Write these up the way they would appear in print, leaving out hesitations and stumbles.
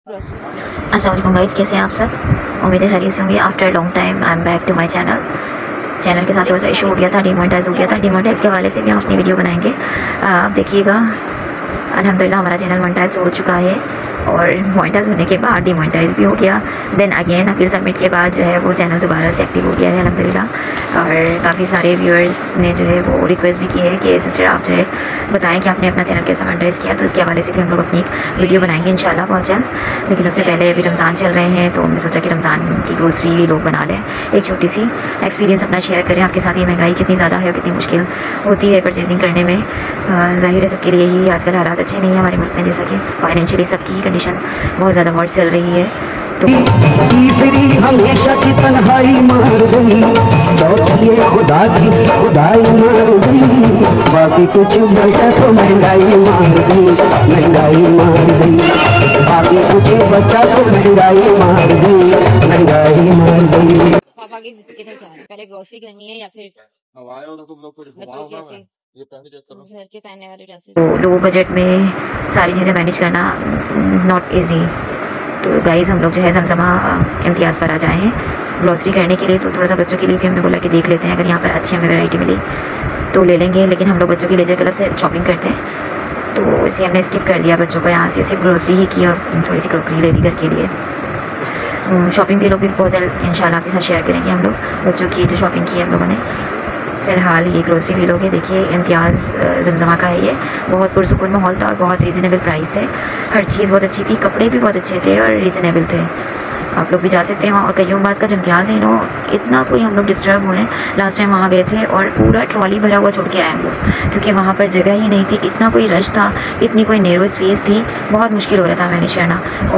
अस्सलाम वालेकुम गाइस, कैसे हैं आप सब? उम्मीद है खैरियत से होंगे। After long time I am back to my channel के साथ थोड़ा सा इशू हो गया था, डिमोनेटाइज हो गया था। डिमोनेटाइज के हवाले से भी हम अपनी वीडियो बनाएंगे, आप देखिएगा। अल्हम्दुलिल्लाह हमारा चैनल मोनेटाइज हो चुका है और मोनेटाइज होने के बाद डिमोनेटाइज भी हो गया। देन अगेन अपील सबमिट के बाद जो है वो चैनल दोबारा से एक्टिव हो गया है अल्हम्दुलिल्लाह। और काफ़ी सारे व्यूअर्स ने जो है वो रिक्वेस्ट भी की है कि सिस्टर आप जो है बताएं कि आपने अपना चैनल कैसे मोनेटाइज किया, तो इसके हवाले से भी हम लोग अपनी एक वीडियो बनाएंगे इंशाल्लाह बहुत जल्द। लेकिन उससे पहले अभी रमज़ान चल रहे हैं तो हमने सोचा कि रमज़ान की ग्रोसरी भी लोग बना लें, एक छोटी सी एक्सपीरियंस अपना शेयर करें आपके साथ। ये महंगाई कितनी ज़्यादा है और कितनी मुश्किल होती है परचेजिंग करने में। ज़ाहिर है सबके लिए ही आजकल हालात अच्छे नहीं है हमारे मुल्क में, जैसा कि फाइनेंशियली सबकी कंडीशन बहुत ज़्यादा वर्स चल रही है। तो तीसरी हमेशा की तन्हाई मार गई, चौथी खुदा की खुदाई मार गई, बाकी कुछ बचा तो महंगाई मार गई, महंगाई मार गई, बाकी कुछ बचा तो महंगाई मार गई, महंगाई मार गई। पापा की किधर जा रहे हैं? पहले ग्रोसरी करनी है या फिर बच्चों के ऐसे घर के पहनने वाले ड्रेसेस? तो लो बजट में सारी चीज़ें मैनेज करना नॉट इजी। तो गाइस हम लोग जो है जमजमा इम्तियाज़ पर आ जाए हैं ग्रोसरी करने के लिए। तो थोड़ा सा बच्चों के लिए भी हमने बोला कि देख लेते हैं, अगर यहाँ पर अच्छी हमें वैरायटी मिली तो ले लेंगे। लेकिन हम लोग बच्चों के लेजर क्लब से शॉपिंग करते हैं तो इसे हमने स्किप कर दिया बच्चों को, यहाँ से सिर्फ ग्रोसरी ही की और थोड़ी सी क्रॉकरी ले ली घर के लिए। शॉपिंग के लोग भी बहुत जल्द इंशाल्लाह आपके साथ शेयर करेंगे हम लोग बच्चों की जो शॉपिंग की है हम लोगों ने। फ़िलहाल ये ग्रोसरी भी लोग है, देखिए इम्तियाज़ जमजमा का है ये। बहुत पुरसुकून माहौल था और बहुत रीज़नेबल प्राइस है, हर चीज़ बहुत अच्छी थी, कपड़े भी बहुत अच्छे थे और रीज़नेबल थे। आप लोग भी जा सकते हैं वहाँ। और कईयों बात का जो इम्तियाज़ है इतना कोई हम लोग डिस्टर्ब हुए हैं। लास्ट टाइम वहाँ गए थे और पूरा ट्रॉली भरा हुआ छोड़ के आए हम लोग, क्योंकि वहाँ पर जगह ही नहीं थी, इतना कोई रश था, इतनी कोई नैरो स्पेस थी, बहुत मुश्किल हो रहा था मैनेज करना।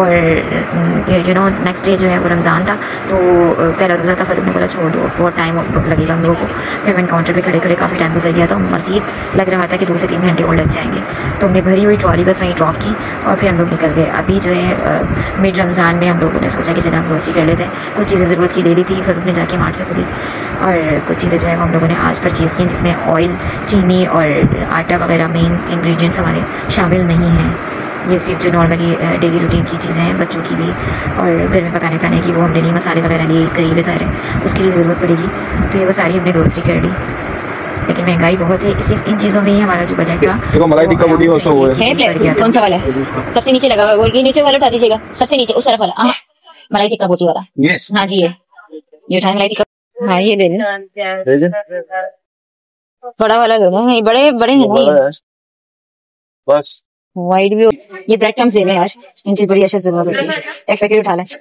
और नेक्स्ट डे जो है वो रमज़ान था तो पहला रोज़ा था। फ़ारूक ने बोला छोड़ दो, बहुत टाइम लगेगा हम लोगों को। फिर मैंने काउंटर पर खड़े खड़े काफ़ी टाइम गुजर गया था, मज़ीद लग रहा था कि 2 से 3 घंटे और लग जाएंगे। तो हमने भरी हुई ट्रॉली बस वहीं ड्रॉप की और फिर हम लोग निकल गए। अभी जो है मिड रमज़ान में हम लोगों ने सोचा कि जनाब ग्रोसरी कर लेते हैं। कुछ चीज़ें ज़रूरत की ले ली थी, फ़ारूक ने जाके मार्ट से खुदी, और कुछ चीज़ें जो है हम लोगों ने आज परचेज़ की, जिसमें ऑयल, चीनी और आटा वगैरह मेन इंग्रेडिएंट्स हमारे शामिल नहीं हैं। ये सिर्फ जो नॉर्मली डेली रूटीन की चीज़ें हैं बच्चों की भी और घर में पकाने खाने की, वो हमने लिए। मसाले वगैरह लिए, करीब सारे उसके लिए भी ज़रूरत पड़ेगी, तो ये वो सारी हमने ग्रोसरी कर ली। लेकिन महंगाई बहुत है, सिर्फ इन चीज़ों में ही हमारा जो बजट था। मलाई टिक्का बोटी है, कौन सा वाला है? सबसे नीचे लगा हुआ है, नीचे वाला उठा दीजिएगा, सबसे नीचे उस तरफ वाला। मलाई टिक्का बोटी वाला। yes. हाँ जी, ये उठाए मलाई टिक्का। हाँ ये ले लें, बड़ा वाला लो ना, बड़े बड़े नहीं बस वाइड भी। ये ब्रेड क्रम्स ले लें यार, इनकी बड़ी अच्छा जरूरत होती है, एक पैकेट उठा लें।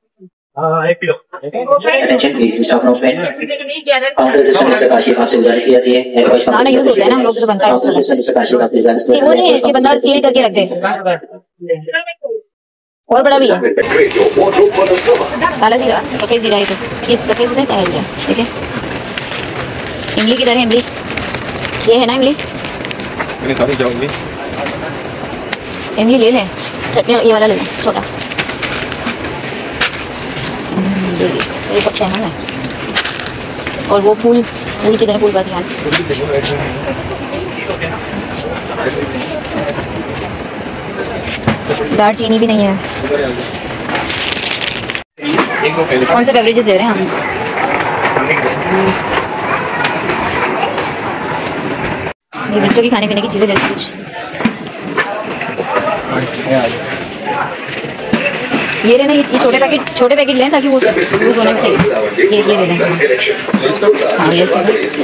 Attention please, staff of men. Counter system से काशिफ आपसे गुजारिश की जाती है। खाना यूज होता है ना हम लोग जो बनता है काउंटर सिस्टम से काशिफ आपसे गुजारिश सिर्फ वो नहीं कि बंदा सील करके रख दे। और बड़ा भी है काला जीरा, सफेद जीरा है। तो ये सफेद जीरा क्या है? जीरा ठीक है। इमली किधर है? इमली ये है ना, इमली इमली ले लें। चटनी ये वाला ले लें छोटा, ये सबसे अहम है। और वो फूल किधर है? फूल का ध्यान। दार चीनी भी नहीं है। कौन से बेवरेजेस ले रहे हैं हम? ये बच्चों की खाने पीने की चीजें ले कुछ। ये लेना, ये छोटे पैकेट लें ताकि वो यूज होने में सही। ये ले लें। हाँ ये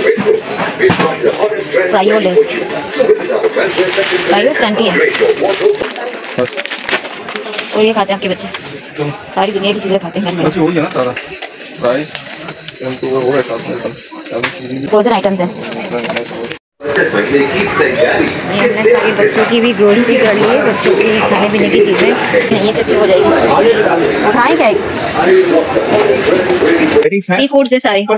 फ्राइयो ले, फ्राइयो स्टंटी है। और ये खाते हैं आपके बच्चे, सारी दुनिया की चीज़ें खाते हैं। फ्रोजन आइटम्स हैं। हमने सारी बच्चों की भी ग्रोसरी कर ली है, बच्चों की खाने पीने की चीज़ें। नहीं ये चिपचिप हो जाएगी, उठाएं क्या? सी फूड्स है सारे।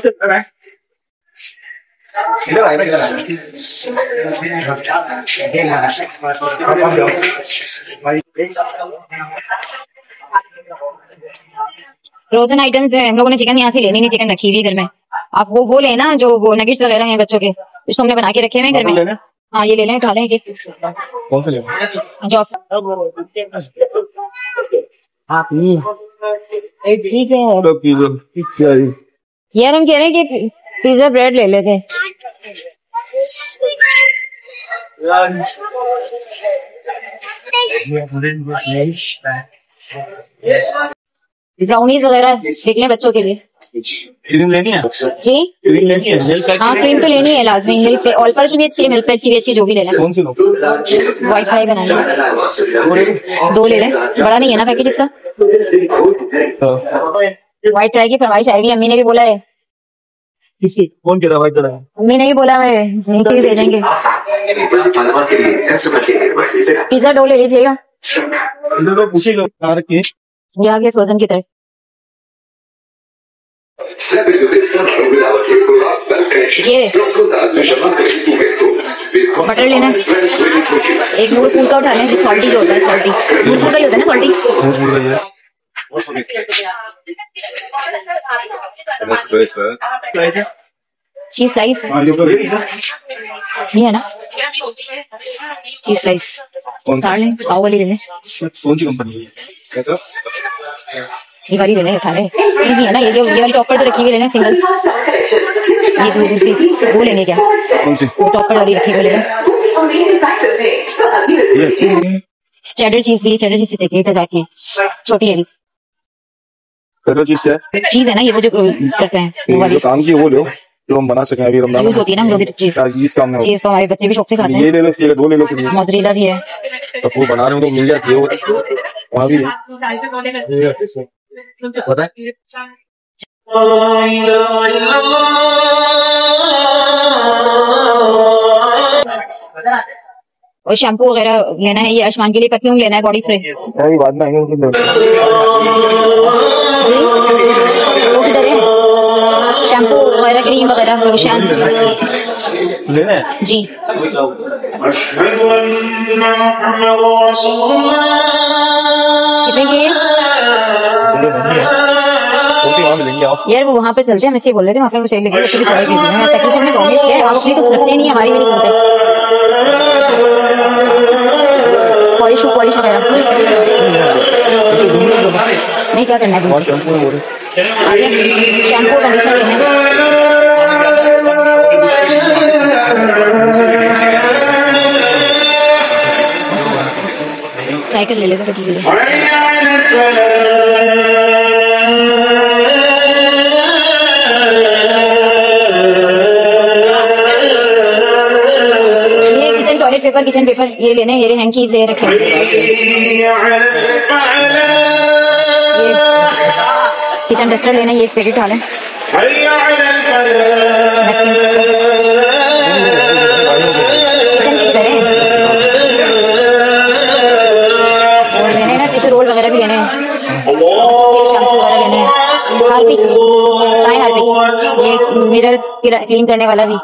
फ्रोजन आइटम्स है। हम लोगों ने चिकन यहाँ से लेनी नहीं, चिकन रखी हुई घर में। आप वो लेना जो वो नगेट्स वगैरह हैं बच्चों के, जो हमने बना के रखे हुए घर में। हाँ ये ले लें, उठा लें। कौन से लें? ठीक है यार, हम कह रहे हैं कि पिज्जा ब्रेड ले लेते हैं। ब्राउनीज वगैरह देख लें बच्चों के लिए। क्रीम लेनी है जी क्रीम लेनी है हाँ, क्रीम तो लेनी है लाजमी। मिल्क पे ऑल्फर की भी अच्छी है, मिल्क पे की भी अच्छी, जो भी ले लें। कौन सी लो व्हाइट फ्राई बनाएंगे, 2 ले लें। बड़ा नहीं है ना पैकेट इसका। व्हाइट फ्राई की फरमाइश आएगी, अम्मी ने भी बोला है। किसकी कौन कह रहा भाई? अम्मी ने भी बोला है, उनकी भी भेजेंगे। पिज्जा डो ले लीजिएगा। पूछी लो रखिए ये आगे फ्रोजन की तरफ। ये बटर लेना है, एक नूर फूड का उठा लें, सॉल्टी जो होता है, सॉल्टी नूर फूड का ही होता है ना, सॉल्टी। चीज स्लाइस ये है ना, चीज स्लाइस उतार लें। पाव वाली ले लें। कौन सी कंपनी है? ये वाली ले लें, उठा लें। चीज ही है ना ये वाली टॉपर तो रखी हुई ले लें, सिंगल। ये दूसरी 2 लेंगे क्या? कौन सी? टॉपर वाली रखी हुई ले लें। चेडर चीज भी, चेडर चीज देखिए जाके, छोटी वाली चीज क्या है? चीज है ना ये, वो जो करते हैं वो वाली, जो काम की वो लो जो हम बना सकें। अभी रमजान यूज होती है ना हम लोग की चीज। चीज तो हमारे बच्चे भी शौक से खाते हैं। ये ले लो, इसके 2 ले लो। मोज़रेला भी है, तो वो बना रहे हो तो मिल जाती है वहाँ भी पता है। और शैम्पू वगैरह लेना है। ये आयुष्मान के लिए परफ्यूम लेना है, बॉडी स्प्रे। बाद में आएंगे जी वो किधर है? शैम्पू वगैरह, क्रीम वगैरह, लोशन लेना है जी। कितने की है? मिलेंगे आप यार वो वहाँ पर चलते हैं, हम इससे बोल रहे थे, वहाँ पर सेल लगी है। तकलीफ हमने प्रॉमिस किया है, आप अपनी तो सुनते नहीं, हमारी भी नहीं सुनते। पॉलिश वगैरह नहीं, क्या करना है? शैम्पू कंडीशनर लेना है। साइकिल ले लेते तो ठीक है। पेपर, किचन पेपर ये लेने, ये हैंकीज ये रखे। ये किचन डस्टर लेना, ये एक पैकेट डालें। किचन की किधर है? और लेने ना टिश्यू रोल वगैरह भी लेने हैं, शैम्पू वगैरह लेने हैं। हार्पिक ये मिरर क्लीन करने वाला भी।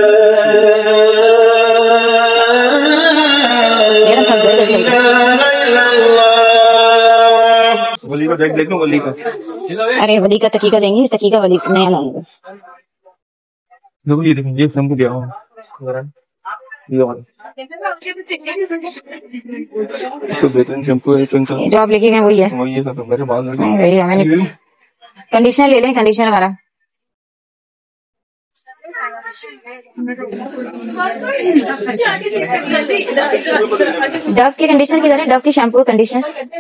वली का देख लो, वली का। अरे वली का तकी का देंगे, तकी का वली नया लाऊंगा। ये देखो, ये शैम्पू दिया हुआ तो बेहतरीन शैम्पू है। जो आप लेके गए वही है। वही है तो मेरे बाल नहीं भैया, मैंने कंडीशनर ले लें, कंडीशनर हमारा। डव के कंडीशनर किधर है? डव के शैम्पू कंडीशनर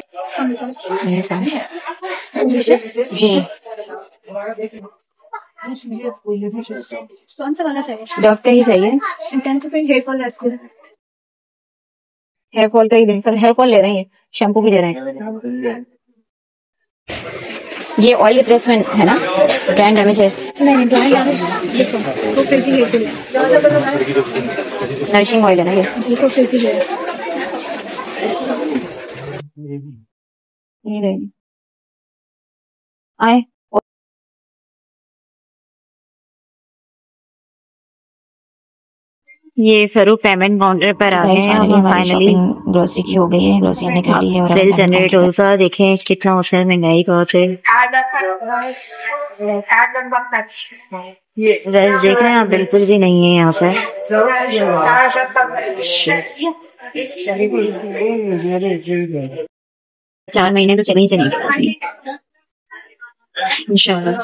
जी। कौन सा वाला चाहिए? डव का ही चाहिए। हेयर फॉल का ही दें, हेयर फॉल ले रहे हैं, शैम्पू भी दे रहे हैं। ये ऑयल रिप्लेसमेंट है ना, ब्रांड डैमेज है। नहीं ब्रांड डैमेज देखो, तो फ्रिजी हेयर के लिए नरिशिंग ऑयल है ना ये। जी तो फ्रिजी हेयर ये आए। ये स्वरूप पेमेंट काउंटर पर आ गए हैं। हम फाइनली ग्रोसरी की हो गई है, ग्रोसरी हमने कर ली है। और बिल जनरेट होगा, देखें कितना उसमें महंगाई बहुत है। देख रहे हैं आप, बिल्कुल भी नहीं है यहाँ पर। 4 महीने तो चले ही चलेंगे इंशाल्लाह।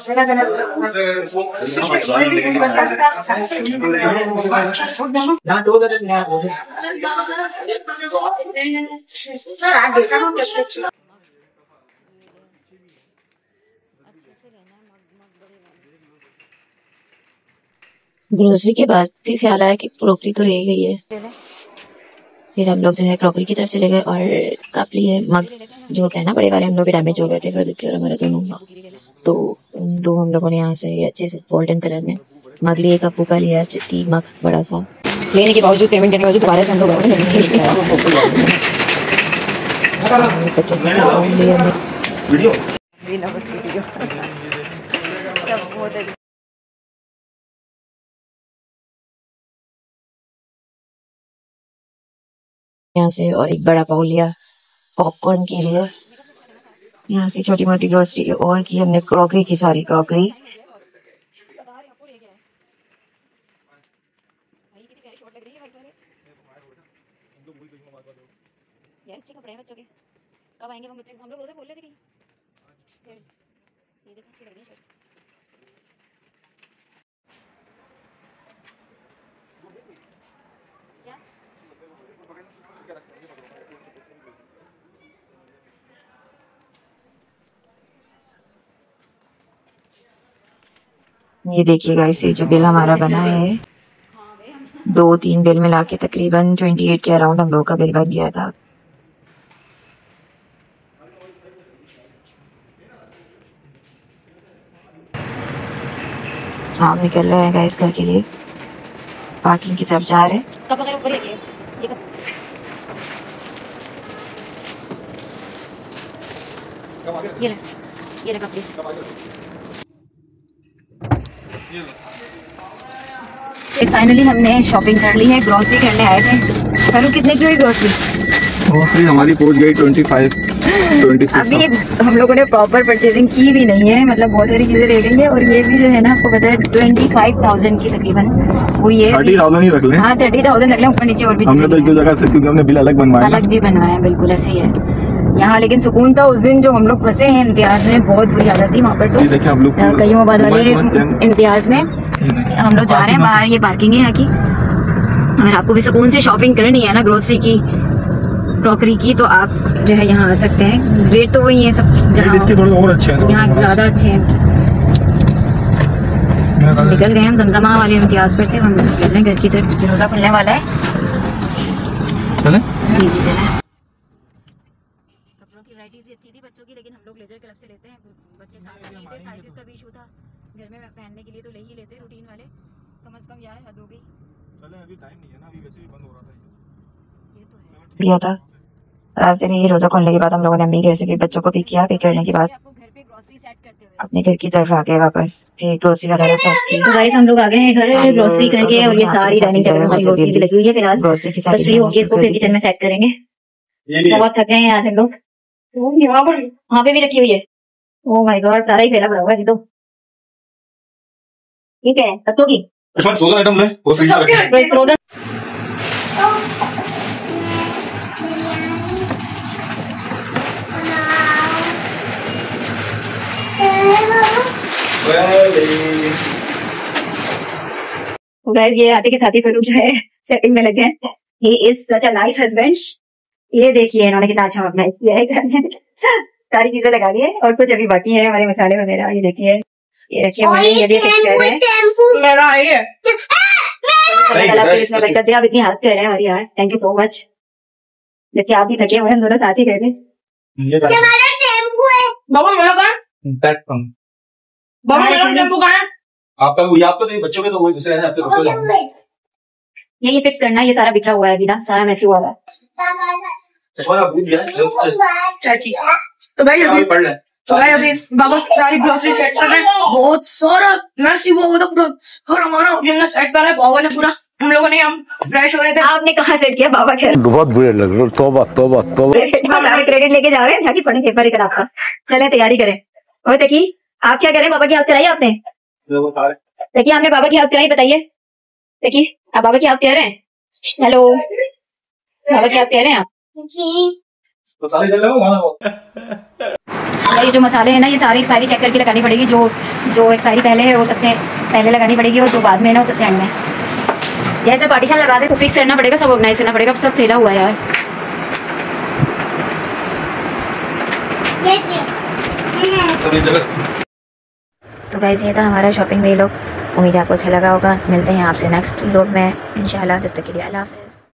ग्रोसरी के बाद भी ख्याल आया कि क्रॉकरी तो रह गई है। फिर हम लोग जो है क्रॉकरी की तरफ चले गए और कप लिए, मग जो होते हैं ना बड़े वाले, हम लोग के डैमेज हो गए थे फिर और हमारे दोनों मग, तो दो हम लोगों ने यहाँ से अच्छे से गोल्डन कलर में मग लिए, कप्पू का लिया टी मग बड़ा सा, लेने के बावजूद पेमेंट करने के बावजूद दोबारा से हम लोग बच्चों की सामान लिए यहाँ से, और एक बड़ा पाव लिया पॉपकॉर्न के लिए। यहाँ से छोटी मोटी ग्रोसरी और की हमने क्रॉकरी की, सारी क्रॉकरी। यार अच्छे कपड़े हैं बच्चों के, कब आएंगे हम बच्चे? हम लोग रोजे बोल रहे थे कि फिर ये देखो अच्छी लग रही है शर्ट्स। क्या ये देखिएगा, इसे जो बिल हमारा बना है 2-3 बिल मिला के तकरीबन 28 के अराउंड हम लोग का बिल बन गया था। हम निकल रहे हैं गाइस घर के लिए, पार्किंग की तरफ जा रहे हैं। कब वगैरह ऊपर ही ये कब ये लगा फाइनली हमने शॉपिंग कर ली है, ग्रोसरी करने आए थे। करूँ कितने की हुई ग्रोसरी हमारी पहुंच गई 26। अभी हम लोगों ने प्रॉपर परचेजिंग की भी नहीं है, मतलब बहुत सारी चीजें रह गई है। और ये भी जो है ना, आपको पता है 25,000 की तकरीबन, वो ये 30,000 ही रख लें। हाँ 30,000 रख लें, ऊपर नीचे और भी हमने तो एक दो जगह से, क्योंकि हमने बिल अलग बनवाया, अलग भी बनवाया, बिल्कुल ऐसे ही है यहाँ। लेकिन सुकून था उस दिन जो हम लोग फंसे हैं इम्तियाज में, बहुत बुरी हालत थी वहाँ पर। तो कईमाबाद वाले इम्तियाज में हम लोग जा रहे हैं बाहर, ये पार्किंग है यहाँ की। अगर आपको भी सुकून से शॉपिंग करनी है ना ग्रोसरी की, क्रॉकरी की, तो आप जो है यहाँ आ सकते हैं। रेट तो वही है सब जहाँ, इसके थोड़े और अच्छे हैं, यहाँ ज्यादा अच्छे हैं। निकल गए हम जमजमा वाले इम्तियाज पर थे, हम निकल रहे हैं घर की तरफ, रोजा खुलने वाला है। चले जी जी चले। कपड़ों की वैरायटी भी अच्छी थी बच्चों की, लेकिन हम लोग लेजर क्लब से लेते हैं, बच्चे साथ नहीं थे, साइजेस का भी इशू था। घर में पहनने के लिए तो ले ही लेते रूटीन वाले, कम से कम यार हद हो गई। चले अभी टाइम नहीं है ना, अभी वैसे भी बंद हो रहा था ये तो है दिया था। रास्ते में रोजा खोलने के बाद हम लोगों ने अम्मी घर से फिर बच्चों को पिक किया, पिक करने के बाद अपने घर की तरफ आ गए वापस, फिर ग्रोसरी वगैरह सब की। तो गाइस हम लोग आ गए हैं घर ग्रोसरी करके, और ये सारी डाइनिंग टेबल हमारी ग्रोसरी भी लगी हुई है। फिलहाल ग्रोसरी की सारी होगी, इसको फिर किचन में सेट करेंगे। बहुत थके हैं आज हम लोग। वहाँ पे भी रखी हुई है। ओह माय गॉड, सारा ही फैला पड़ा हुआ है तो। ठीक है तत्तों की आइटम ले, वो फ्रोजन गाइस ये आते के साथ ही फिर जो है सेटिंग में लगे हैं। He is such a nice husband. ये देखिए इन्होंने कितना अच्छा ऑर्गेनाइज किया है घर में, सारी चीजें लगा ली है, और कुछ अभी बाकी है हमारे मसाले वगैरह। ये देखिए, ये रखिए हुए हैं, ये भी फिक्स कर रहे हैं। इसमें बरकत दे, आप इतनी हेल्प कर रहे हैं हमारी यार, थैंक यू सो मच। देखिए आप भी थके हुए, हम दोनों साथ ही गए थे। आपका वो आपको तो बच्चों के तो वही दूसरे हैं, ये फिक्स करना, ये सारा बिखरा हुआ है अभी ना, सारा मैसी हुआ है। तो भाई अभी बाबा सारी ग्रोसरी सेट कर रहे हैं, बहुत सारा मैसी वो तो पूरा घर हमारा हमने सेट करा है। बाबा ने पूरा, हम लोगों ने, हम फ्रेश हो रहे थे। आपने कहाँ सेट किया बाबा के? बहुत बुरे लग रहे, तौबा तौबा तौबा। सारे क्रेडिट लेके जा रहे हैं, जाके पढ़े पेपर कल आपका। चले तैयारी करें। और तकी आप क्या करें, बाबा की हेल्प कराई आपने? तकी आपने बाबा की हेल्प कराई, बताइए तकी आप बाबा की हेल्प कह रहे हैं? हेलो, बाबा की हेल्प कह रहे हैं आप? तो सारे चल रहे हो वहाँ ये जो मसाले हैं ना, ये सारी एक्सपायरी चेक करके लगानी पड़ेगी। जो एक्सपायरी पहले है वो सबसे पहले लगानी पड़ेगी, और जो बाद में है ना वो सबसे एंड में। या इसमें पार्टीशन लगा दे तो फिक्स करना पड़ेगा, सब ऑर्गेनाइज करना पड़ेगा। सब फैला हुआ है यार। तो गाइस ये था हमारा शॉपिंग व्लॉग। उम्मीद है आपको अच्छा लगा होगा। मिलते हैं आपसे नेक्स्ट व्लॉग में इंशाल्लाह। जब तक के लिए अल्लाह हाफ़िज़।